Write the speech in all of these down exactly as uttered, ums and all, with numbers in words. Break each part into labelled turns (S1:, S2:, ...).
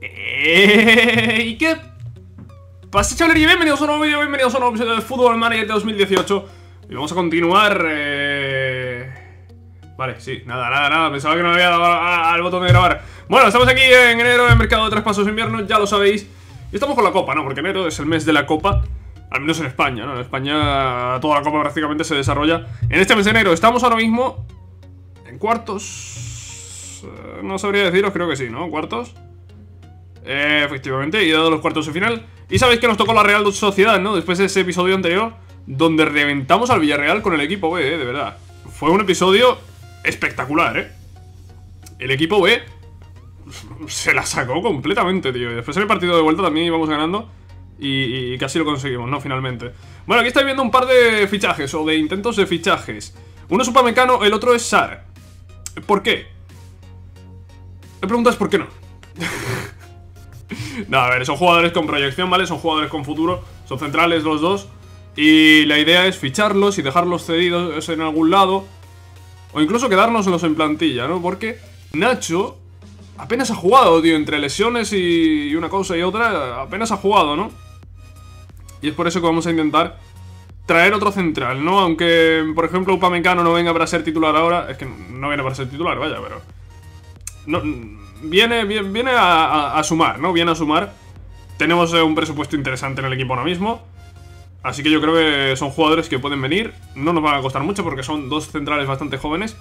S1: Eh, ¿Y qué pasa, chavales? Y bienvenidos a un nuevo vídeo, bienvenidos a un nuevo episodio de Football Manager de dos mil dieciocho. Y vamos a continuar. Eh... Vale, sí, nada, nada, nada. Pensaba que no había dado al botón de grabar. Bueno, estamos aquí en enero, en el mercado de traspasos de invierno, ya lo sabéis. Y estamos con la Copa, ¿no? Porque enero es el mes de la Copa. Al menos en España, ¿no? En España toda la Copa prácticamente se desarrolla en este mes de enero. Estamos ahora mismo en cuartos. eh, No sabría deciros, creo que sí, ¿no? ¿Cuartos? Eh, efectivamente, y dado los cuartos de final. Y sabéis que nos tocó la Real Sociedad, ¿no? Después de ese episodio anterior, donde reventamos al Villarreal con el equipo B, ¿eh? De verdad. Fue un episodio espectacular, ¿eh? El equipo B se la sacó completamente, tío. Y después en el partido de vuelta también íbamos ganando. Y, y casi lo conseguimos, ¿no? Finalmente. Bueno, aquí estáis viendo un par de fichajes, o de intentos de fichajes. Uno es Upamecano, el otro es Sar. ¿Por qué? La pregunta es ¿por qué no? No, a ver, son jugadores con proyección, ¿vale? Son jugadores con futuro, son centrales los dos. Y la idea es ficharlos y dejarlos cedidos en algún lado. O incluso quedárnoslos en plantilla, ¿no? Porque Nacho apenas ha jugado, tío. Entre lesiones y una cosa y otra, apenas ha jugado, ¿no? Y es por eso que vamos a intentar traer otro central, ¿no? Aunque, por ejemplo, Upamecano no venga para ser titular ahora. Es que no viene para ser titular, vaya, pero... No... Viene, viene, viene a, a, a sumar, ¿no? Viene a sumar. Tenemos eh, un presupuesto interesante en el equipo ahora mismo. Así que yo creo que son jugadores que pueden venir. No nos van a costar mucho porque son dos centrales bastante jóvenes.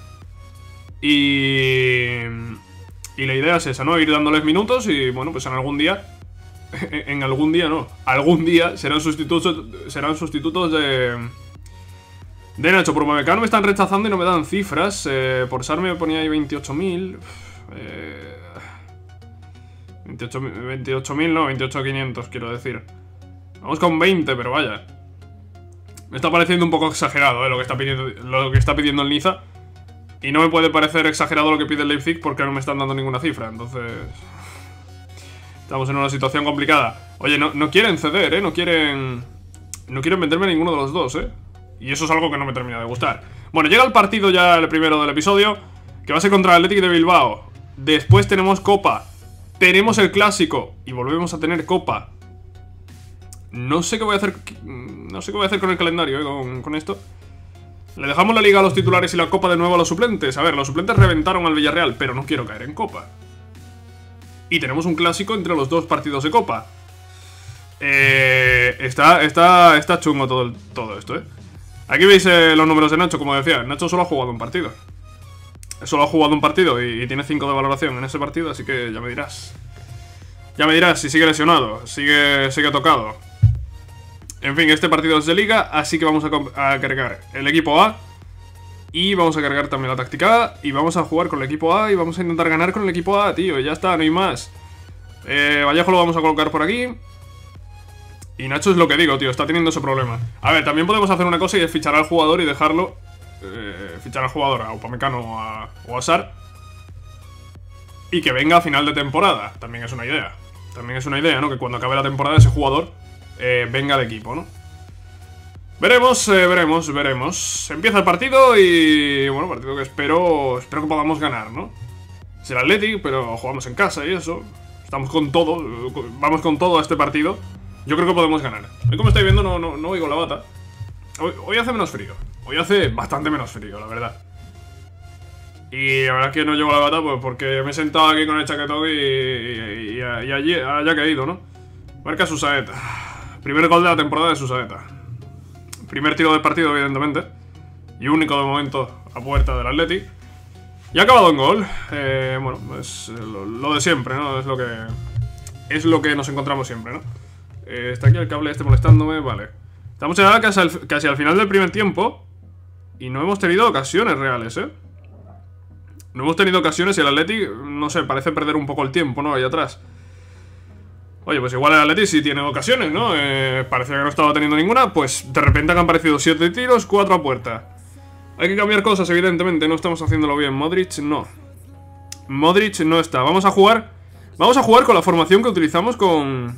S1: Y... Y la idea es esa, ¿no? Ir dándoles minutos y, bueno, pues en algún día... En algún día, no. Algún día serán sustitutos, serán sustitutos de... De Nacho. Por Upamecano me están rechazando y no me dan cifras. Eh, por Sar me ponía ahí veintiocho mil. Eh... veintiocho mil, no, veintiocho mil quinientos, quiero decir. Vamos con veinte, pero vaya. Me está pareciendo un poco exagerado, ¿eh? Lo que está pidiendo, lo que está pidiendo el Niza. Y no me puede parecer exagerado lo que pide el Leipzig porque no me están dando ninguna cifra. Entonces... Estamos en una situación complicada. Oye, no, no quieren ceder, ¿eh? No quieren... No quieren venderme ninguno de los dos, ¿eh? Y eso es algo que no me termina de gustar. Bueno, llega el partido ya, el primero del episodio, que va a ser contra el Athletic de Bilbao. Después tenemos Copa. Tenemos el Clásico. Y volvemos a tener Copa. No sé qué voy a hacer. No sé qué voy a hacer con el calendario, eh, con, con esto. Le dejamos la Liga a los titulares y la Copa de nuevo a los suplentes. A ver, los suplentes reventaron al Villarreal, pero no quiero caer en Copa. Y tenemos un Clásico entre los dos partidos de Copa. Eh, está, está, está chungo todo, todo esto, eh. Aquí veis eh, los números de Nacho, como decía. Nacho solo ha jugado un partido. Solo ha jugado un partido y, y tiene cinco de valoración en ese partido, así que ya me dirás. Ya me dirás si sigue lesionado, sigue, sigue tocado. En fin, este partido es de Liga, así que vamos a, a cargar el equipo A. Y vamos a cargar también la táctica A. Y vamos a jugar con el equipo A y vamos a intentar ganar con el equipo A, tío. Ya está, no hay más. eh, Vallejo lo vamos a colocar por aquí. Y Nacho es lo que digo, tío, está teniendo ese problema. A ver, también podemos hacer una cosa y es fichar al jugador y dejarlo... Eh, fichar al jugador, a Upamecano o a, o a Sar, y que venga a final de temporada. También es una idea. También es una idea, ¿no? Que cuando acabe la temporada ese jugador eh, venga al equipo, ¿no? Veremos, eh, veremos, veremos. Empieza el partido y... Bueno, partido que espero... Espero que podamos ganar, ¿no? Es el Athletic, pero jugamos en casa y eso. Estamos con todo. Vamos con todo a este partido. Yo creo que podemos ganar. Hoy, como estáis viendo, no, no, no oigo la bata. Hoy, hoy hace menos frío. Hoy hace bastante menos frío, la verdad. Y la verdad es que no llevo la bata pues porque me he sentado aquí con el chaquetón y, y, y, y allí haya caído, ¿no? Marca Susaeta. Primer gol de la temporada de Susaeta. Primer tiro del partido, evidentemente. Y único de momento a puerta del Athletic. Y ha acabado en gol. Eh, bueno, es lo, lo de siempre, ¿no? Es lo que... Es lo que nos encontramos siempre, ¿no? Eh, está aquí el cable este molestándome, vale. Estamos ya casi al, casi al final del primer tiempo. Y no hemos tenido ocasiones reales, ¿eh? No hemos tenido ocasiones y el Athletic, no sé, parece perder un poco el tiempo, ¿no? Ahí atrás. Oye, pues igual el Athletic sí tiene ocasiones, ¿no? Eh, parecía que no estaba teniendo ninguna. Pues de repente han aparecido siete tiros, cuatro a puerta. Hay que cambiar cosas, evidentemente. No estamos haciéndolo bien. Modric, no. Modric no está. Vamos a jugar... Vamos a jugar con la formación que utilizamos con...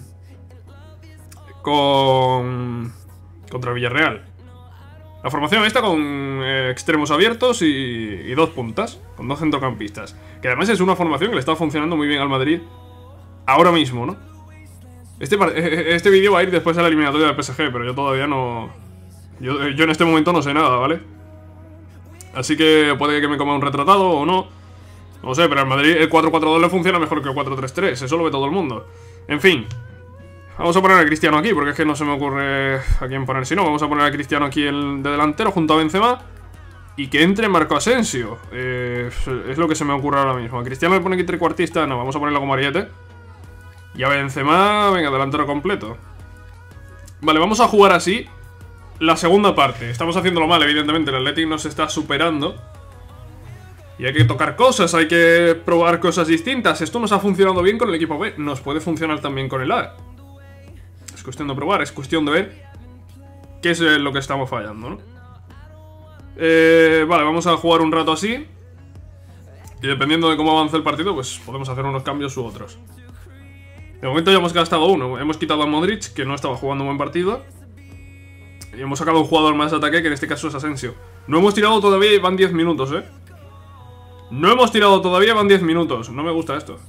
S1: Con... Contra el Villarreal. La formación esta con eh, extremos abiertos y, y dos puntas, con dos centrocampistas. Que además es una formación que le está funcionando muy bien al Madrid ahora mismo, ¿no? Este, este vídeo va a ir después de la eliminatoria del P S G, pero yo todavía no... Yo, yo en este momento no sé nada, ¿vale? Así que puede que me coma un retratado o no. No sé, pero al Madrid el cuatro cuatro dos le funciona mejor que el cuatro tres tres. Eso lo ve todo el mundo. En fin. Vamos a poner a Cristiano aquí, porque es que no se me ocurre a quién poner. Si no, vamos a poner a Cristiano aquí el de delantero junto a Benzema. Y que entre Marco Asensio. Eh, es lo que se me ocurre ahora mismo. A Cristiano le pone aquí trecuartista. No, vamos a ponerlo como ariete. Y a Benzema, venga, delantero completo. Vale, vamos a jugar así la segunda parte. Estamos haciéndolo mal, evidentemente. El Athletic nos está superando. Y hay que tocar cosas, hay que probar cosas distintas. Esto nos ha funcionado bien con el equipo B. Nos puede funcionar también con el A. Es cuestión de probar, es cuestión de ver qué es lo que estamos fallando, ¿no? Eh, vale, vamos a jugar un rato así. Y dependiendo de cómo avance el partido, pues podemos hacer unos cambios u otros. De momento ya hemos gastado uno. Hemos quitado a Modric, que no estaba jugando un buen partido. Y hemos sacado un jugador más de ataque, que en este caso es Asensio. No hemos tirado todavía y van diez minutos, ¿eh? No hemos tirado todavía, van diez minutos. No me gusta esto.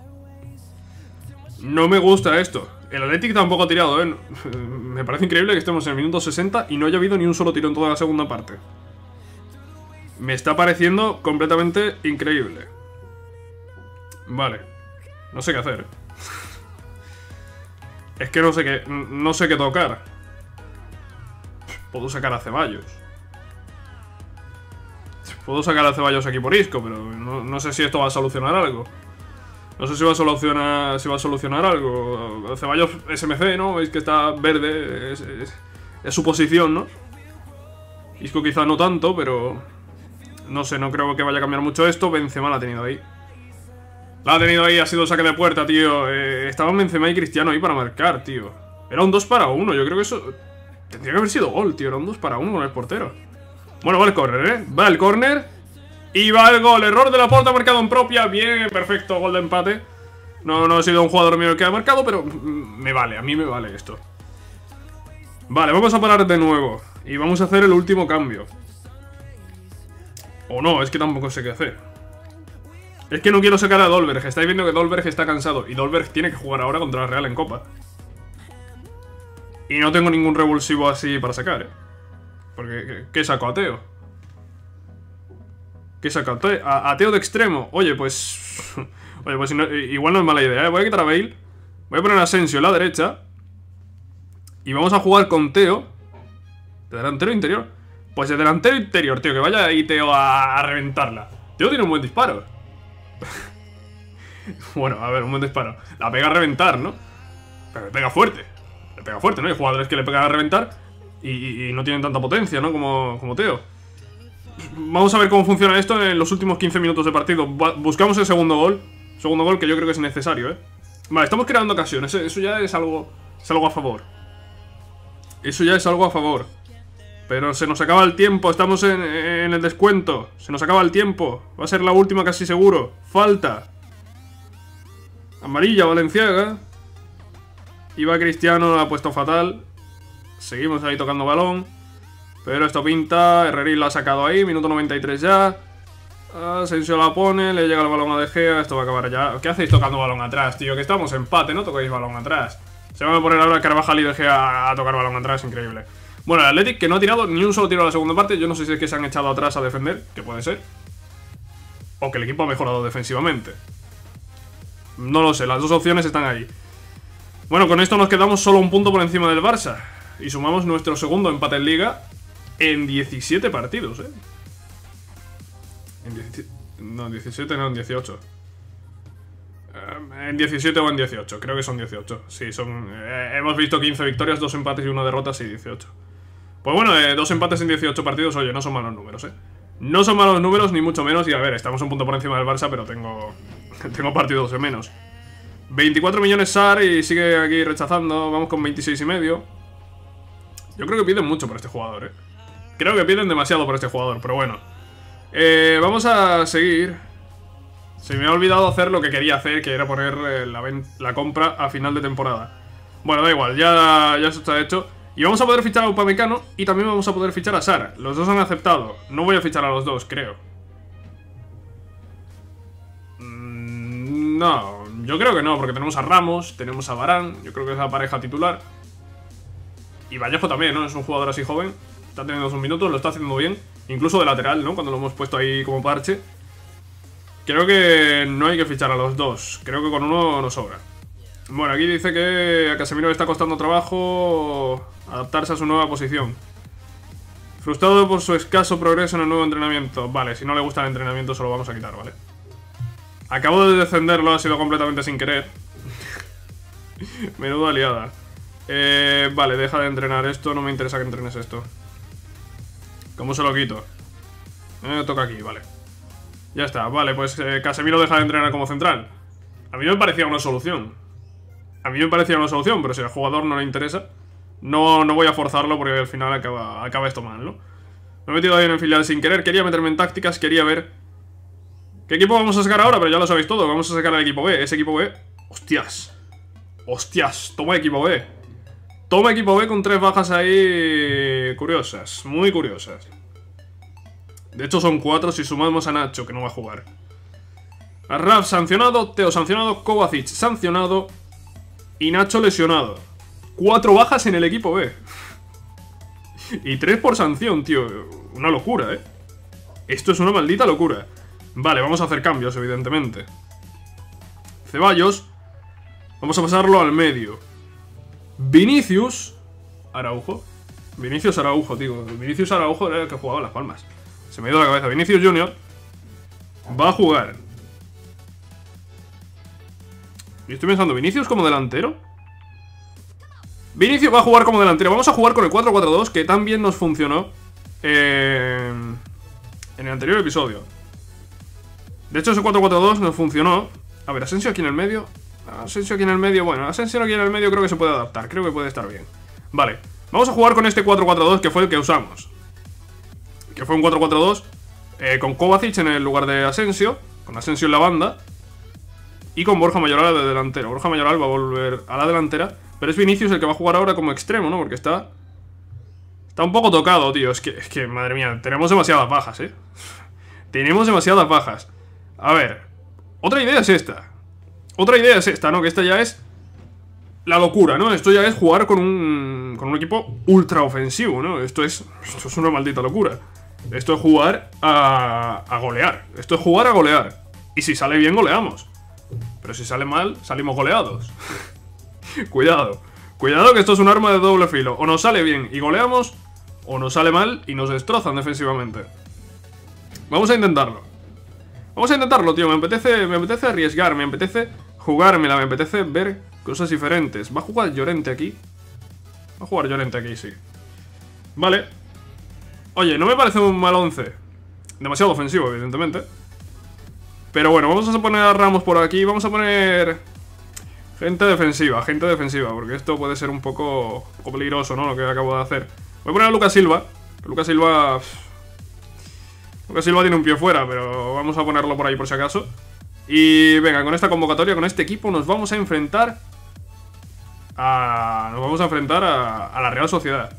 S1: No me gusta esto. El Athletic tampoco ha tirado, ¿eh? Me parece increíble que estemos en el minuto sesenta y no haya habido ni un solo tiro en toda la segunda parte. Me está pareciendo completamente increíble. Vale. No sé qué hacer. Es que no sé qué... No sé qué tocar. Puedo sacar a Ceballos. Puedo sacar a Ceballos aquí por Isco, pero no, no sé si esto va a solucionar algo. No sé si va a solucionar, si va a solucionar algo. Ceballos S M C, ¿no? Veis que está verde. Es, es, es su posición, ¿no? Isco quizá no tanto, pero... No sé, no creo que vaya a cambiar mucho esto. Benzema la ha tenido ahí. La ha tenido ahí, ha sido saque de puerta, tío. Eh, estaban Benzema y Cristiano ahí para marcar, tío. Era un dos para uno, yo creo que eso... Tendría que haber sido gol, tío. Era un dos para uno con el portero. Bueno, va el córner, ¿eh? Va el córner. Y va el gol. Error de Laporta, marcado en propia. Bien, perfecto, gol de empate. No, no ha sido un jugador mío el que ha marcado, pero me vale, a mí me vale esto. Vale, vamos a parar de nuevo. Y vamos a hacer el último cambio. O no, es que tampoco sé qué hacer. Es que no quiero sacar a Dolberg. Estáis viendo que Dolberg está cansado. Y Dolberg tiene que jugar ahora contra la Real en Copa. Y no tengo ningún revulsivo así para sacar, ¿eh? Porque, ¿qué, qué saco? ¿A Teo? ¿Qué saco? ¿A Teo? ¿A, a Teo de extremo? Oye, pues... Oye, pues no, igual no es mala idea, ¿eh? Voy a quitar a Bale. Voy a poner a Asensio en la derecha. Y vamos a jugar con Teo. ¿De delantero interior? Pues de delantero interior, tío. Que vaya ahí Teo a, a reventarla. Teo tiene un buen disparo. Bueno, a ver, un buen disparo. La pega a reventar, ¿no? Pero le pega fuerte. Le pega fuerte, ¿no? Hay jugadores que le pegan a reventar y, y, y no tienen tanta potencia, ¿no? Como, como Teo. Vamos a ver cómo funciona esto en los últimos quince minutos de partido. Buscamos el segundo gol. Segundo gol que yo creo que es necesario, ¿eh? Vale, estamos creando ocasiones. Eso ya es algo, es algo a favor. Eso ya es algo a favor. Pero se nos acaba el tiempo. Estamos en, en el descuento. Se nos acaba el tiempo. Va a ser la última casi seguro. Falta. Amarilla, Valenciaga. Iba Cristiano, la ha puesto fatal. Seguimos ahí tocando balón. Pero esto pinta. Herrerín la ha sacado ahí. Minuto noventa y tres ya. Asensio la pone. Le llega el balón a De Gea. Esto va a acabar ya. ¿Qué hacéis tocando balón atrás, tío? Que estamos empate, no tocáis balón atrás. Se van a poner ahora Carvajal y De Gea a tocar balón atrás. Increíble. Bueno, el Athletic que no ha tirado ni un solo tiro a la segunda parte. Yo no sé si es que se han echado atrás a defender. Que puede ser. O que el equipo ha mejorado defensivamente. No lo sé. Las dos opciones están ahí. Bueno, con esto nos quedamos solo un punto por encima del Barça. Y sumamos nuestro segundo empate en Liga en diecisiete partidos, ¿eh? En diecisiete... No, en diecisiete, no, en dieciocho. Eh, en diecisiete o en dieciocho, creo que son dieciocho. Sí, son... Eh, hemos visto quince victorias, dos empates y una derrota, sí, dieciocho. Pues bueno, eh, dos empates en dieciocho partidos, oye, no son malos números, ¿eh? No son malos números, ni mucho menos. Y a ver, estamos un punto por encima del Barça, pero tengo... tengo partidos de menos. veinticuatro millones S A R y sigue aquí rechazando. Vamos con veintiséis y medio. Yo creo que piden mucho por este jugador, eh. Creo que piden demasiado por este jugador, pero bueno. Eh, vamos a seguir. Se me ha olvidado hacer lo que quería hacer, que era poner eh, la, la compra a final de temporada. Bueno, da igual, ya, ya eso está hecho. Y vamos a poder fichar a Upamecano y también vamos a poder fichar a S A R. Los dos han aceptado. No voy a fichar a los dos, creo. Mm, no, Yo creo que no, porque tenemos a Ramos, tenemos a Varane. Yo creo que es la pareja titular. Y Vallejo también, ¿no? Es un jugador así joven. Está teniendo sus minutos, lo está haciendo bien. Incluso de lateral, ¿no? Cuando lo hemos puesto ahí como parche. Creo que no hay que fichar a los dos. Creo que con uno nos sobra. Bueno, aquí dice que a Casemiro le está costando trabajo adaptarse a su nueva posición. Frustrado por su escaso progreso en el nuevo entrenamiento. Vale, si no le gusta el entrenamiento se lo vamos a quitar, ¿vale? Acabo de descenderlo, ha sido completamente sin querer. Menudo aliada. Eh, vale, deja de entrenar esto, no me interesa que entrenes esto. ¿Cómo se lo quito? Me toca aquí, vale. Ya está, vale, pues eh, Casemiro deja de entrenar como central. A mí me parecía una solución. A mí me parecía una solución, pero si al jugador no le interesa, no, no voy a forzarlo porque al final acaba, acaba esto mal, ¿no? Me he metido ahí en el filial sin querer, quería meterme en tácticas, quería ver qué equipo vamos a sacar ahora, pero ya lo sabéis todo, vamos a sacar al equipo B, ese equipo B. Hostias. Hostias, toma equipo B. Toma equipo B con tres bajas ahí curiosas, muy curiosas. De hecho son cuatro si sumamos a Nacho, que no va a jugar. A Raf sancionado, Teo sancionado, Kovacic sancionado y Nacho lesionado. Cuatro bajas en el equipo B. Y tres por sanción, tío. Una locura, ¿eh? Esto es una maldita locura. Vale, vamos a hacer cambios, evidentemente. Ceballos. Vamos a pasarlo al medio. Vinicius Araujo. Vinicius Araujo, tío. Vinicius Araujo era el que jugaba Las Palmas. Se me ha ido la cabeza. Vinicius Junior va a jugar. Y estoy pensando, ¿Vinicius como delantero? Vinicius va a jugar como delantero. Vamos a jugar con el cuatro cuatro dos, que tan bien nos funcionó eh, en el anterior episodio. De hecho, ese cuatro cuatro dos nos funcionó. A ver, Asensio aquí en el medio. Asensio aquí en el medio. Bueno, Asensio aquí en el medio creo que se puede adaptar. Creo que puede estar bien. Vale, vamos a jugar con este cuatro cuatro dos, que fue el que usamos. Que fue un cuatro cuatro dos eh, con Kovacic en el lugar de Asensio. Con Asensio en la banda. Y con Borja Mayoral de delantero. Borja Mayoral va a volver a la delantera. Pero es Vinicius el que va a jugar ahora como extremo, ¿no? Porque está... Está un poco tocado, tío. Es que, es que madre mía, tenemos demasiadas bajas, ¿eh? Tenemos demasiadas bajas. A ver, otra idea es esta. Otra idea es esta, ¿no? Que esta ya es la locura, ¿no? Esto ya es jugar con un, con un equipo ultra ofensivo, ¿no? Esto es, esto es una maldita locura. Esto es jugar a, a golear. Esto es jugar a golear. Y si sale bien, goleamos. Pero si sale mal, salimos goleados. Cuidado. Cuidado que esto es un arma de doble filo. O nos sale bien y goleamos, o nos sale mal y nos destrozan defensivamente. Vamos a intentarlo. Vamos a intentarlo, tío. Me apetece, me apetece arriesgar, me apetece jugármela, me apetece ver cosas diferentes. ¿Va a jugar Llorente aquí? Va a jugar Llorente aquí, sí. Vale. Oye, no me parece un mal once. Demasiado ofensivo, evidentemente. Pero bueno, vamos a poner a Ramos por aquí. Vamos a poner gente defensiva, gente defensiva, porque esto puede ser un poco, un poco peligroso, ¿no? Lo que acabo de hacer. Voy a poner a Lucas Silva. Lucas Silva... Lucas Silva tiene un pie fuera, pero vamos a ponerlo por ahí por si acaso. Y venga, con esta convocatoria, con este equipo, nos vamos a enfrentar a... Nos vamos a enfrentar a, a la Real Sociedad.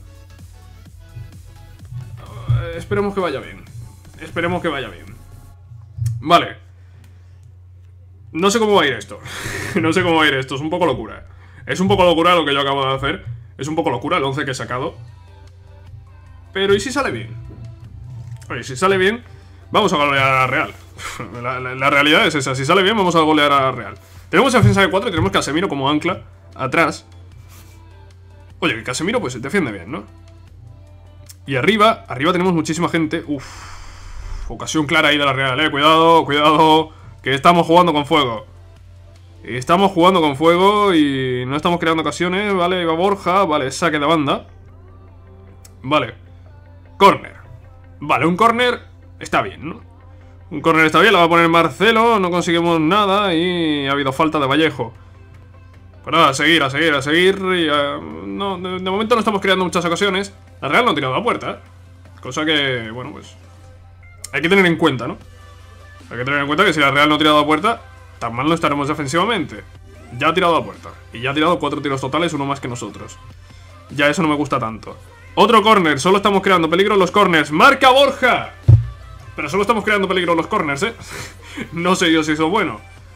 S1: Uh, esperemos que vaya bien. Esperemos que vaya bien. Vale. No sé cómo va a ir esto. No sé cómo va a ir esto, es un poco locura. Es un poco locura lo que yo acabo de hacer. Es un poco locura el once que he sacado. Pero ¿y si sale bien? Oye, si sale bien, vamos a golear a la Real. La, la, la realidad es esa, si sale bien vamos a golear a la Real. Tenemos defensa de cuatro y tenemos Casemiro como ancla atrás. Oye, que Casemiro pues defiende bien, ¿no? Y arriba, arriba tenemos muchísima gente. Uf, ocasión clara ahí de la Real, eh. Cuidado, cuidado, que estamos jugando con fuego. Estamos jugando con fuego y no estamos creando ocasiones. Vale, va Borja, vale, saque de banda. Vale, córner. Vale, un córner está bien, ¿no? Un córner está bien, lo va a poner Marcelo. No conseguimos nada y ha habido falta de Vallejo. Pues nada, a seguir, a seguir, a seguir y a... no, de, de momento no estamos creando muchas ocasiones. La Real no ha tirado a puerta, ¿eh? Cosa que, bueno, pues hay que tener en cuenta, ¿no? Hay que tener en cuenta que si la Real no ha tirado a puerta, tan mal no estaremos defensivamente. Ya ha tirado a puerta y ya ha tirado cuatro tiros totales, uno más que nosotros. Ya eso no me gusta tanto. Otro córner, solo estamos creando peligro en los corners. ¡Marca Borja! Pero solo estamos creando peligro en los corners, ¿eh? No sé yo si eso es bueno.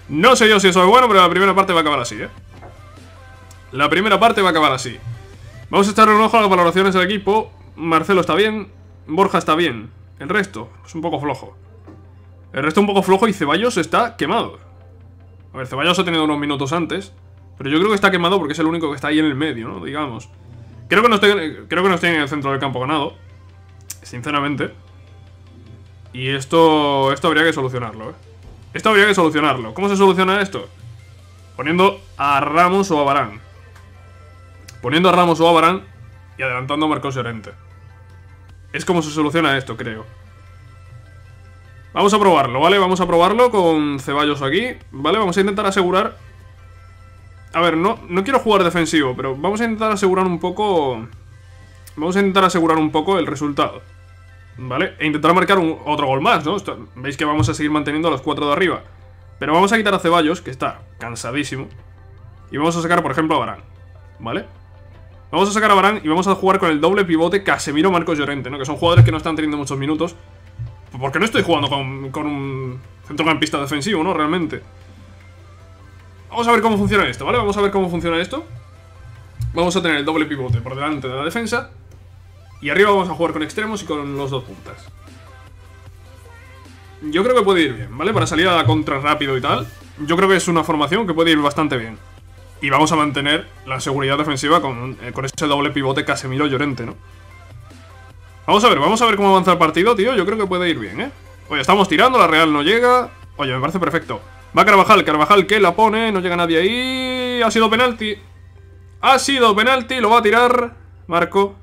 S1: No sé yo si eso es bueno, pero la primera parte va a acabar así, ¿eh? La primera parte va a acabar así. Vamos a echarle un ojo a las valoraciones del equipo. Marcelo está bien, Borja está bien. El resto es un poco flojo. El resto un poco flojo y Ceballos está quemado. A ver, Ceballos ha tenido unos minutos antes, pero yo creo que está quemado porque es el único que está ahí en el medio, ¿no? Digamos. Creo que no estoy, creo que no estoy en el centro del campo ganado, sinceramente. Y esto, esto habría que solucionarlo, ¿eh? Esto habría que solucionarlo. ¿Cómo se soluciona esto? Poniendo a Ramos o a Varane. Poniendo a Ramos o a Varane y adelantando a Marcos Llorente. Es como se soluciona esto, creo. Vamos a probarlo, ¿vale? Vamos a probarlo con Ceballos aquí, ¿vale? Vamos a intentar asegurar... A ver, no, no quiero jugar defensivo, pero vamos a intentar asegurar un poco... Vamos a intentar asegurar un poco el resultado, ¿vale? E intentar marcar un, otro gol más, ¿no? Esto, veis que vamos a seguir manteniendo a los cuatro de arriba. Pero vamos a quitar a Ceballos, que está cansadísimo. Y vamos a sacar, por ejemplo, a Varane, ¿vale? Vamos a sacar a Varane y vamos a jugar con el doble pivote Casemiro-Marcos Llorente, ¿no? Que son jugadores que no están teniendo muchos minutos. Porque no estoy jugando con, con un centrocampista defensivo, ¿no? Realmente. Vamos a ver cómo funciona esto, ¿vale? Vamos a ver cómo funciona esto. Vamos a tener el doble pivote por delante de la defensa. Y arriba vamos a jugar con extremos y con los dos puntas. Yo creo que puede ir bien, ¿vale? Para salir a la contra rápido y tal. Yo creo que es una formación que puede ir bastante bien. Y vamos a mantener la seguridad defensiva con, eh, con ese doble pivote Casemiro-Llorente, ¿no? Vamos a ver, vamos a ver cómo avanza el partido, tío. Yo creo que puede ir bien, ¿eh? Oye, estamos tirando, la Real no llega. Oye, me parece perfecto. Va Carvajal, Carvajal que la pone. No llega nadie ahí. Ha sido penalti. Ha sido penalti, lo va a tirar Marco.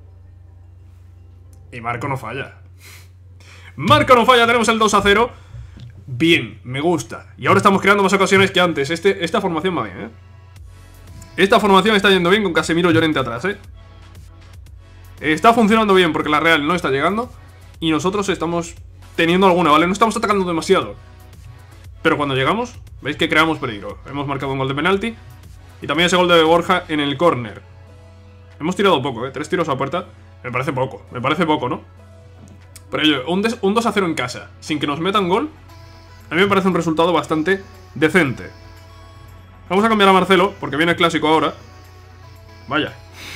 S1: Y Marco no falla. Marco no falla, tenemos el dos a cero. Bien, me gusta. Y ahora estamos creando más ocasiones que antes. Este, Esta formación va bien, ¿eh? Esta formación está yendo bien con Casemiro Llorente atrás, ¿eh? Está funcionando bien porque la Real no está llegando. Y nosotros estamos teniendo alguna, ¿vale? No estamos atacando demasiado. Pero cuando llegamos, veis que creamos peligro. Hemos marcado un gol de penalti. Y también ese gol de Borja en el córner. Hemos tirado poco, ¿eh? Tres tiros a puerta. Me parece poco, me parece poco, ¿no? Pero oye, un, un dos a cero en casa, sin que nos metan gol, a mí me parece un resultado bastante decente. Vamos a cambiar a Marcelo, porque viene el clásico ahora. Vaya.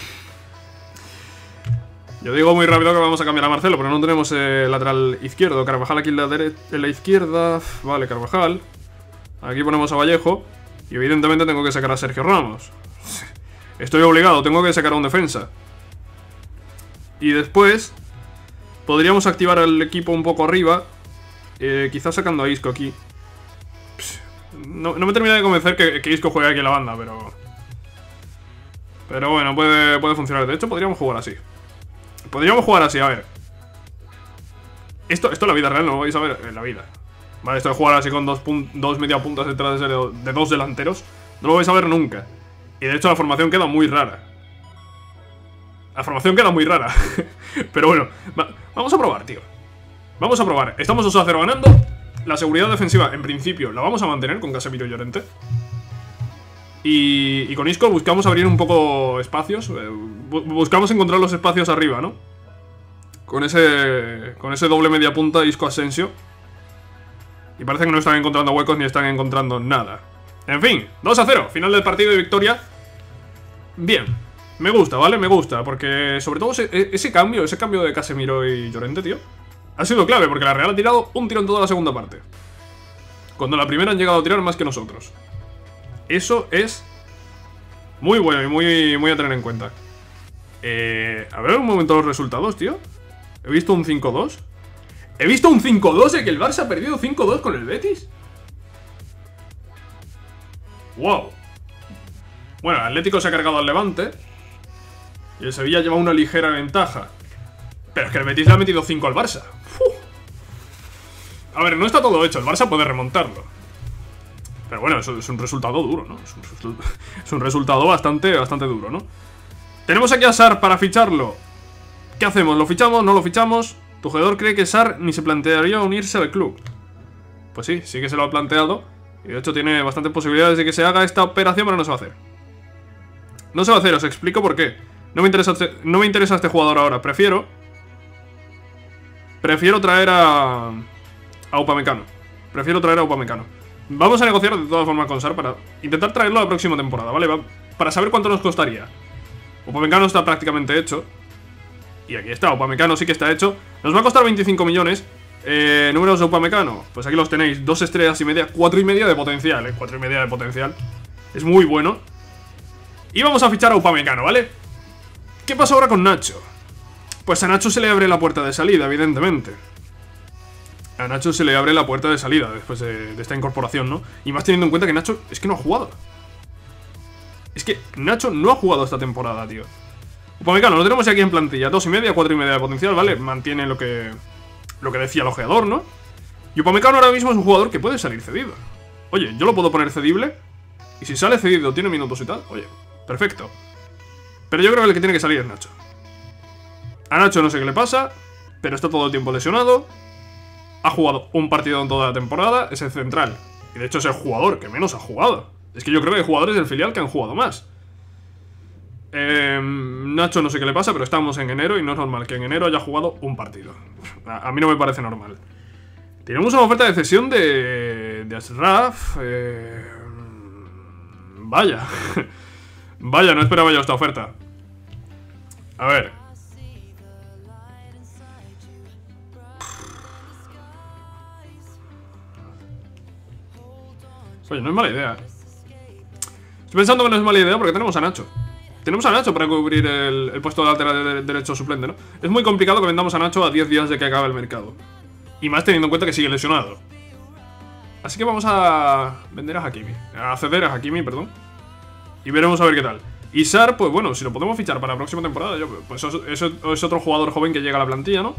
S1: Yo digo muy rápido que vamos a cambiar a Marcelo, pero no tenemos eh, lateral izquierdo. Carvajal aquí en la, en la izquierda. Vale, Carvajal. Aquí ponemos a Vallejo. Y evidentemente tengo que sacar a Sergio Ramos. Estoy obligado, tengo que sacar a un defensa. Y después podríamos activar al equipo un poco arriba. eh, Quizás sacando a Isco aquí. No, no me termina de convencer que, que Isco juegue aquí en la banda, pero... Pero bueno, puede, puede funcionar. De hecho, podríamos jugar así. Podríamos jugar así, a ver. Esto, esto en la vida real no lo vais a ver en la vida. Vale, esto de jugar así con dos, dos media puntas detrás de, de dos delanteros, no lo vais a ver nunca. Y de hecho la formación queda muy rara. La formación queda muy rara. Pero bueno, va, vamos a probar, tío. Vamos a probar. Estamos dos a cero ganando. La seguridad defensiva, en principio, la vamos a mantener con Casemiro y Llorente. Y, y con Isco buscamos abrir un poco espacios. eh, bu Buscamos encontrar los espacios arriba, ¿no? Con ese, con ese doble media punta Isco Asensio. Y parece que no están encontrando huecos ni están encontrando nada. En fin, dos a cero, final del partido de victoria. Bien, me gusta, ¿vale? Me gusta, porque sobre todo ese, ese cambio, ese cambio de Casemiro y Llorente, tío, ha sido clave, porque la Real ha tirado un tiro en toda la segunda parte, cuando la primera han llegado a tirar más que nosotros. Eso es muy bueno y muy, muy a tener en cuenta. eh, A ver un momento los resultados, tío. He visto un cinco dos. He visto un cinco dos de que el Barça ha perdido cinco dos con el Betis. Wow. Bueno, el Atlético se ha cargado al Levante y el Sevilla lleva una ligera ventaja. Pero es que el Betis le ha metido cinco al Barça. Uf. A ver, no está todo hecho, el Barça puede remontarlo. Pero bueno, eso es un resultado duro, ¿no? Es un, es un resultado bastante, bastante duro, ¿no? Tenemos aquí a Sarr para ficharlo. ¿Qué hacemos? ¿Lo fichamos? ¿No lo fichamos? Tu jugador cree que Sarr ni se plantearía unirse al club. Pues sí, sí que se lo ha planteado. Y de hecho tiene bastantes posibilidades de que se haga esta operación, pero no se va a hacer. No se va a hacer, os explico por qué. No me interesa este, no me interesa este jugador ahora. Prefiero... Prefiero traer a... A Upamecano. Prefiero traer a Upamecano. Vamos a negociar de todas formas con Sar para intentar traerlo a la próxima temporada, ¿vale? Para saber cuánto nos costaría. Upamecano está prácticamente hecho. Y aquí está, Upamecano sí que está hecho. Nos va a costar veinticinco millones. Eh, números de Upamecano, pues aquí los tenéis. Dos estrellas y media, cuatro y media de potencial, eh. Cuatro y media de potencial. Es muy bueno. Y vamos a fichar a Upamecano, ¿vale? ¿Qué pasa ahora con Nacho? Pues a Nacho se le abre la puerta de salida, evidentemente. A Nacho se le abre la puerta de salida después de, de esta incorporación, ¿no? Y más teniendo en cuenta que Nacho es que no ha jugado. Es que Nacho no ha jugado esta temporada, tío. Upamecano, lo tenemos aquí en plantilla. Dos y media, cuatro y media de potencial, ¿vale? Mantiene lo que... Lo que decía el ojeador, ¿no? Y Upamecano ahora mismo es un jugador que puede salir cedido. Oye, yo lo puedo poner cedible. Y si sale cedido, tiene minutos y tal. Oye, perfecto. Pero yo creo que el que tiene que salir es Nacho. A Nacho no sé qué le pasa, pero está todo el tiempo lesionado. Ha jugado un partido en toda la temporada. Es el central. Y de hecho es el jugador que menos ha jugado. Es que yo creo que hay jugadores del filial que han jugado más. Eh, Nacho no sé qué le pasa, pero estamos en enero y no es normal que en enero haya jugado un partido. A, a mí no me parece normal. Tenemos una oferta de cesión de, de Ashraf. Eh, vaya. Vaya, no esperaba yo esta oferta. A ver. Oye, no es mala idea. Estoy pensando que no es mala idea porque tenemos a Nacho. Tenemos a Nacho para cubrir el, el puesto de lateral de, de derecho suplente, ¿no? Es muy complicado que vendamos a Nacho a diez días de que acabe el mercado. Y más teniendo en cuenta que sigue lesionado. Así que vamos a vender a Hakimi. A ceder a Hakimi, perdón. Y veremos a ver qué tal. Y Sar, pues bueno, si lo podemos fichar para la próxima temporada, yo, pues eso, eso es otro jugador joven que llega a la plantilla, ¿no?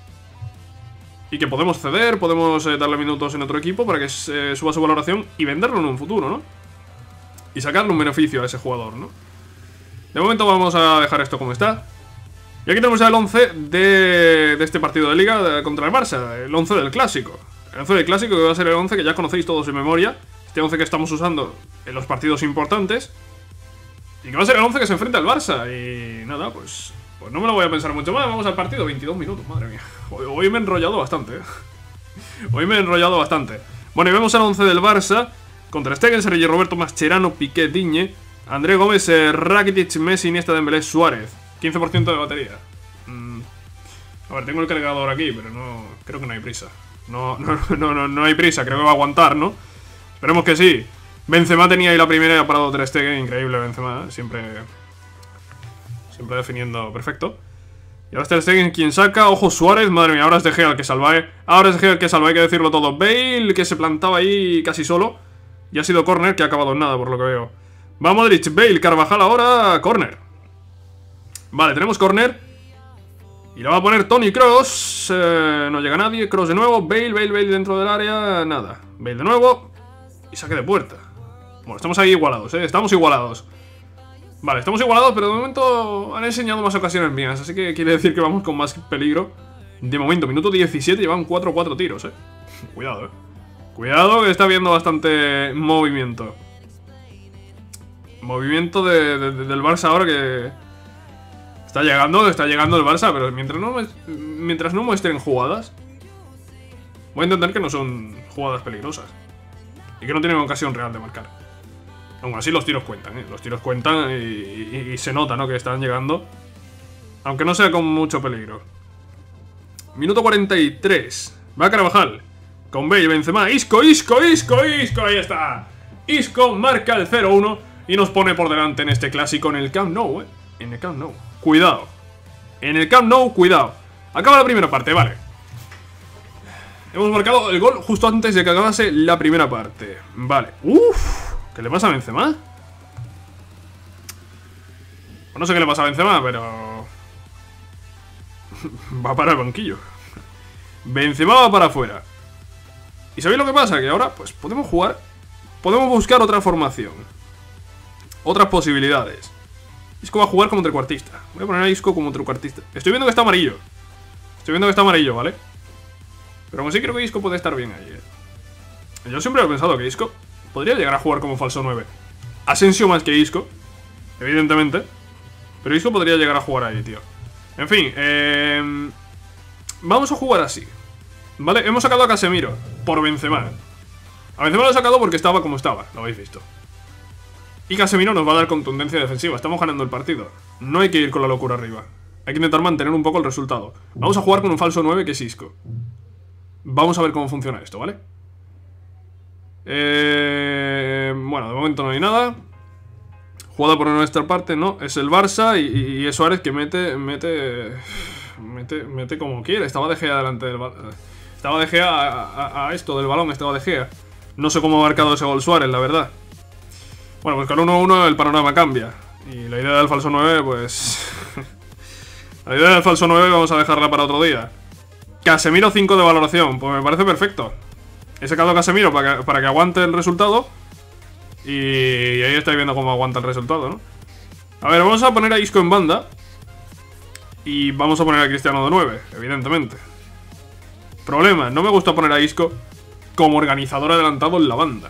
S1: Y que podemos ceder, podemos eh, darle minutos en otro equipo para que eh, suba su valoración y venderlo en un futuro, ¿no? Y sacarle un beneficio a ese jugador, ¿no? De momento vamos a dejar esto como está. Y aquí tenemos ya el once de, de este partido de Liga de, contra el Barça. El once del Clásico. El once del Clásico que va a ser el once que ya conocéis todos en memoria. Este once que estamos usando en los partidos importantes. Y que va a ser el once que se enfrenta al Barça. Y nada, pues, pues no me lo voy a pensar mucho más. Vamos al partido, veintidós minutos, madre mía. Hoy, hoy me he enrollado bastante, ¿eh? Hoy me he enrollado bastante. Bueno, y vemos al once del Barça. Contra Stegen, Sergio Roberto, Mascherano, Piqué, Digne, André Gómez, eh, Rakitic, Messi, Iniesta, Dembélé, Suárez. quince por ciento de batería. Mm. A ver, tengo el cargador aquí, pero no... Creo que no hay prisa. No, no, no, no, no hay prisa, creo que va a aguantar, ¿no? Esperemos que sí. Benzema tenía ahí la primera y ha parado Ter Stegen. Increíble Benzema, ¿eh? Siempre... Siempre definiendo perfecto. Y ahora es Ter Stegen quien saca. Ojo, Suárez, madre mía, ahora es De Gea el que salvae. Ahora es De Gea el que salva, hay que decirlo todo. Bale, que se plantaba ahí casi solo. Y ha sido córner, que ha acabado en nada, por lo que veo. Va Modric, Bale, Carvajal ahora, córner. Vale, tenemos córner. Y la va a poner Toni Kroos. Eh, no llega nadie, Kroos de nuevo. Bale, Bale, Bale dentro del área. Nada, Bale de nuevo. Y saque de puerta. Bueno, estamos ahí igualados, ¿eh? Estamos igualados. Vale, estamos igualados, pero de momento han enseñado más ocasiones mías. Así que quiere decir que vamos con más peligro. De momento, minuto diecisiete, llevan cuatro cuatro tiros, ¿eh? Cuidado, ¿eh? Cuidado que está habiendo bastante movimiento. Movimiento de, de, de, del Barça ahora que... Está llegando, está llegando el Barça, pero mientras no, mientras no muestren jugadas... Voy a entender que no son jugadas peligrosas. Y que no tienen ocasión real de marcar. Aún así los tiros cuentan, ¿eh? Los tiros cuentan y, y, y se nota, ¿no? Que están llegando. Aunque no sea con mucho peligro. Minuto cuarenta y tres. Va Carvajal. Con Bale, Benzema, Isco, Isco, Isco, Isco, ahí está. Isco marca el cero uno y nos pone por delante en este clásico en el Camp Nou, ¿eh? En el Camp Nou. Cuidado. En el Camp Nou, cuidado. Acaba la primera parte, vale. Hemos marcado el gol justo antes de que acabase la primera parte. Vale. Uff. ¿Qué le pasa a Benzema? Pues no sé qué le pasa a Benzema, pero... va para el banquillo. Benzema va para afuera. ¿Y sabéis lo que pasa? Que ahora, pues, podemos jugar... Podemos buscar otra formación. Otras posibilidades. Isco va a jugar como trecuartista. Voy a poner a Isco como trecuartista. Estoy viendo que está amarillo. Estoy viendo que está amarillo, ¿vale? Pero aún así creo que Isco puede estar bien ahí, ¿eh? Yo siempre he pensado que Isco podría llegar a jugar como falso nueve. Asensio más que Isco, evidentemente. Pero Isco podría llegar a jugar ahí, tío. En fin, eh... vamos a jugar así. ¿Vale? Hemos sacado a Casemiro por Benzema. A veces me lo he sacado porque estaba como estaba, lo habéis visto. Y Casemiro nos va a dar contundencia defensiva. Estamos ganando el partido. No hay que ir con la locura arriba. Hay que intentar mantener un poco el resultado. Vamos a jugar con un falso nueve que es Isco. Vamos a ver cómo funciona esto, ¿vale? Eh... Bueno, de momento no hay nada. Jugada por nuestra parte, no. Es el Barça y, y, y es Suárez que mete... Mete... Mete, mete como quiere. Estaba De Gea delante del balón. Estaba De Gea a, a, a esto del balón. Estaba De Gea. No sé cómo ha marcado ese gol Suárez, la verdad. Bueno, pues con uno uno el panorama cambia. Y la idea del falso nueve, pues... la idea del falso nueve vamos a dejarla para otro día. Casemiro cinco de valoración. Pues me parece perfecto. He sacado a Casemiro para que, para que aguante el resultado. Y, y ahí estáis viendo cómo aguanta el resultado, ¿no? A ver, vamos a poner a Isco en banda. Y vamos a poner a Cristiano de nueve, evidentemente. Problema, no me gusta poner a Isco como organizador adelantado en la banda.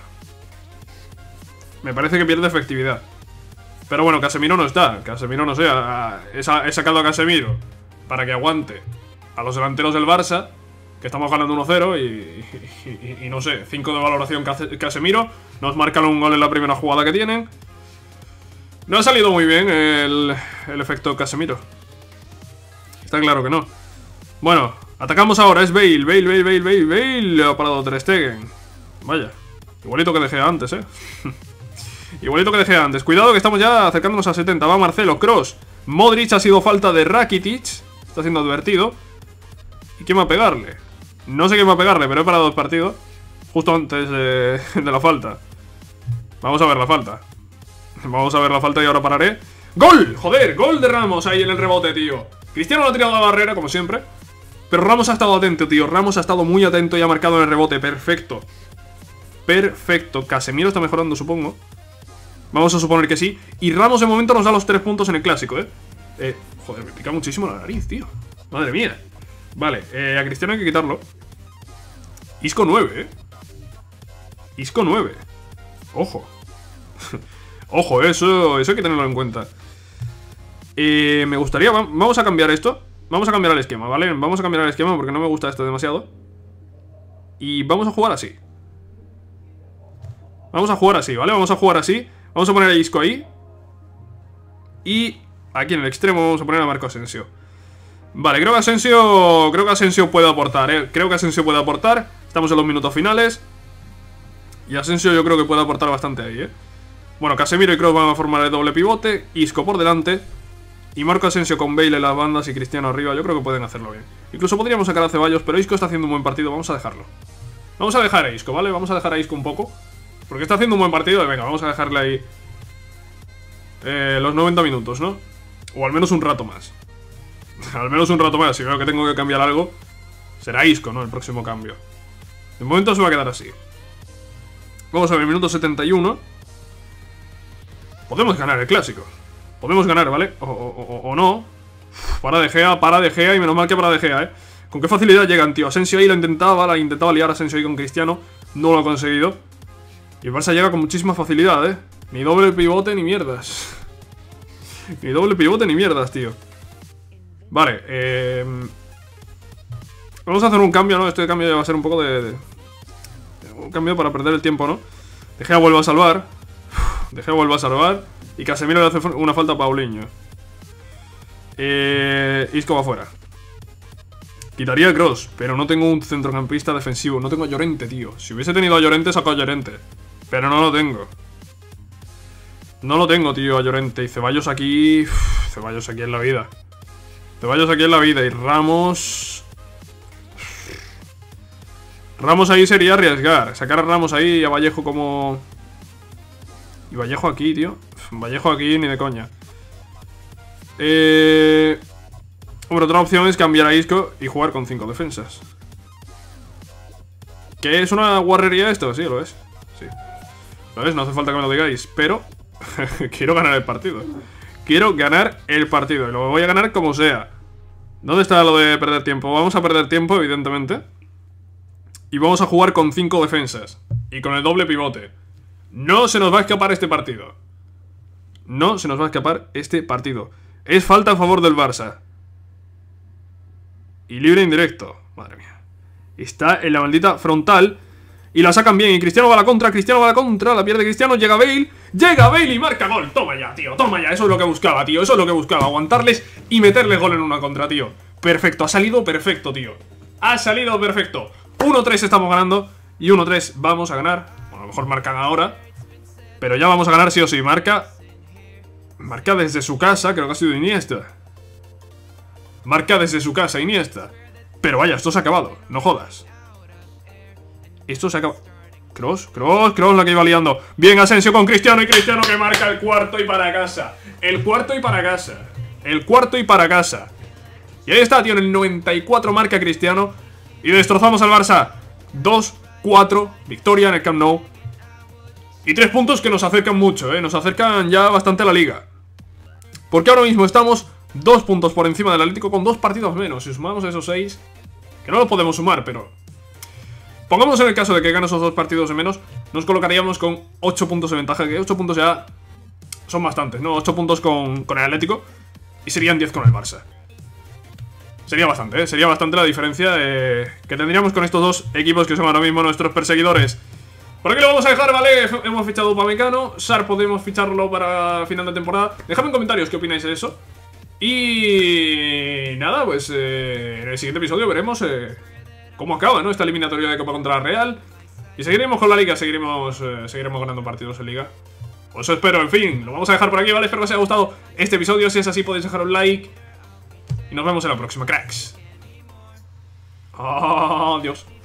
S1: Me parece que pierde efectividad. Pero bueno, Casemiro no está. Casemiro no sé. He sacado a Casemiro para que aguante a los delanteros del Barça, que estamos ganando uno cero y, y, y, y no sé, cinco de valoración Casemiro. Nos marcan un gol en la primera jugada que tienen. No ha salido muy bien el, el efecto Casemiro. Está claro que no. Bueno, atacamos ahora. Es Bale, Bale, Bale, Bale, Bale, Bale. Ha parado Ter Stegen. Vaya, igualito que dejé antes, eh. Igualito que dejé antes. Cuidado que estamos ya acercándonos a setenta. Va Marcelo, Kroos, Modric. Ha sido falta de Rakitic. Está siendo advertido. ¿Y quién va a pegarle? No sé quién va a pegarle, pero he parado el partido justo antes de, de la falta. Vamos a ver la falta. Vamos a ver la falta y ahora pararé. ¡Gol! Joder, gol de Ramos ahí en el rebote, tío. Cristiano lo ha tirado a la barrera, como siempre. Pero Ramos ha estado atento, tío. Ramos ha estado muy atento y ha marcado en el rebote. Perfecto. Perfecto. Casemiro está mejorando, supongo. Vamos a suponer que sí. Y Ramos de momento nos da los tres puntos en el clásico, ¿eh? eh joder, me pica muchísimo la nariz, tío. Madre mía. Vale, eh, a Cristiano hay que quitarlo. Isco nueve, ¿eh? Isco nueve. Ojo. Ojo, eso, eso hay que tenerlo en cuenta. Eh, me gustaría... Vamos a cambiar esto. Vamos a cambiar el esquema, ¿vale? Vamos a cambiar el esquema porque no me gusta esto demasiado. Y vamos a jugar así. Vamos a jugar así, ¿vale? Vamos a jugar así. Vamos a poner a Isco ahí. Y aquí en el extremo vamos a poner a Marco Asensio. Vale, creo que Asensio... Creo que Asensio puede aportar, ¿eh? Creo que Asensio puede aportar. Estamos en los minutos finales. Y Asensio yo creo que puede aportar bastante ahí, ¿eh? Bueno, Casemiro y Kroos van a formar el doble pivote. Isco por delante. Y Marco Asensio con Bale en las bandas y Cristiano arriba. Yo creo que pueden hacerlo bien. Incluso podríamos sacar a Ceballos, pero Isco está haciendo un buen partido. Vamos a dejarlo. Vamos a dejar a Isco, ¿vale? Vamos a dejar a Isco un poco. Porque está haciendo un buen partido y venga, vamos a dejarle ahí eh, los noventa minutos, ¿no? O al menos un rato más. Al menos un rato más. Si veo que tengo que cambiar algo, será Isco, ¿no? El próximo cambio. De momento se va a quedar así. Vamos a ver, minuto setenta y uno. Podemos ganar el clásico. Podemos ganar, ¿vale? O, o, o, o no. Uf, para De Gea, para De Gea. Y menos mal que para De Gea, ¿eh? Con qué facilidad llegan, tío. Asensio ahí lo intentaba, la intentaba liar Asensio ahí con Cristiano. No lo ha conseguido. Y el Barça llega con muchísima facilidad, ¿eh? Ni doble pivote ni mierdas. Ni doble pivote ni mierdas, tío. Vale, eh... vamos a hacer un cambio, ¿no? Este cambio va a ser un poco de... de... un cambio para perder el tiempo, ¿no? De Gea vuelve a salvar. De Gea vuelve a salvar. Y Casemiro le hace una falta a Paulinho. Eh... Isco va afuera. Quitaría a Kroos, pero no tengo un centrocampista defensivo. No tengo a Llorente, tío. Si hubiese tenido a Llorente, saco a Llorente. Pero no lo tengo. No lo tengo, tío, a Llorente. Y Ceballos aquí... Uf, Ceballos aquí en la vida. Ceballos aquí en la vida. Y Ramos... Ramos ahí sería arriesgar. Sacar a Ramos ahí y a Vallejo como... Y Vallejo aquí, tío. Vallejo aquí ni de coña. Eh... Hombre, otra opción es cambiar a Isco y jugar con cinco defensas. ¿Qué es una guarrería esto? Sí, lo es. Sí. Lo es, no hace falta que me lo digáis. Pero quiero ganar el partido. Quiero ganar el partido. Y lo voy a ganar como sea. ¿Dónde está lo de perder tiempo? Vamos a perder tiempo, evidentemente. Y vamos a jugar con cinco defensas. Y con el doble pivote. No se nos va a escapar este partido. No se nos va a escapar este partido. Es falta a favor del Barça. Y libre indirecto. Madre mía. Está en la maldita frontal. Y la sacan bien, y Cristiano va a la contra, Cristiano va a la contra, la pierde Cristiano, llega Bale, llega Bale y marca gol. Toma ya, tío, toma ya, eso es lo que buscaba, tío, eso es lo que buscaba, aguantarles y meterles gol en una contra, tío. Perfecto, ha salido perfecto, tío. Ha salido perfecto. uno tres estamos ganando y uno tres vamos a ganar. Bueno, a lo mejor marcan ahora, pero ya vamos a ganar sí o sí. Marca, marca desde su casa, creo que ha sido Iniesta. Marca desde su casa, Iniesta. Pero vaya, esto se ha acabado, no jodas. Esto se acaba... Cross, Cross, Cross la que iba liando. Bien, Asensio con Cristiano y Cristiano que marca el cuarto y para casa. El cuarto y para casa. El cuarto y para casa. Y ahí está, tío, en el noventa y cuatro marca Cristiano. Y destrozamos al Barça. dos cuatro, victoria en el Camp Nou. Y tres puntos que nos acercan mucho, eh. Nos acercan ya bastante a la liga. Porque ahora mismo estamos dos puntos por encima del Atlético con dos partidos menos. Si sumamos esos seis, que no lo podemos sumar, pero... Pongamos en el caso de que gane esos dos partidos de menos, nos colocaríamos con ocho puntos de ventaja, que ocho puntos ya son bastantes, ¿no? ocho puntos con, con el Atlético y serían diez con el Barça. Sería bastante, ¿eh? Sería bastante la diferencia eh, que tendríamos con estos dos equipos que son ahora mismo nuestros perseguidores. Por aquí lo vamos a dejar, ¿vale? Hemos fichado a Upamecano, Sar podemos ficharlo para final de temporada. Dejadme en comentarios qué opináis de eso. Y... nada, pues eh, en el siguiente episodio veremos... Eh, cómo acaba, ¿no? Esta eliminatoria de Copa contra la Real. Y seguiremos con la Liga, seguiremos, eh, seguiremos ganando partidos en Liga. Pues eso espero, en fin, lo vamos a dejar por aquí, ¿vale? Espero que os haya gustado este episodio. Si es así, podéis dejar un like. Y nos vemos en la próxima, cracks. Adiós.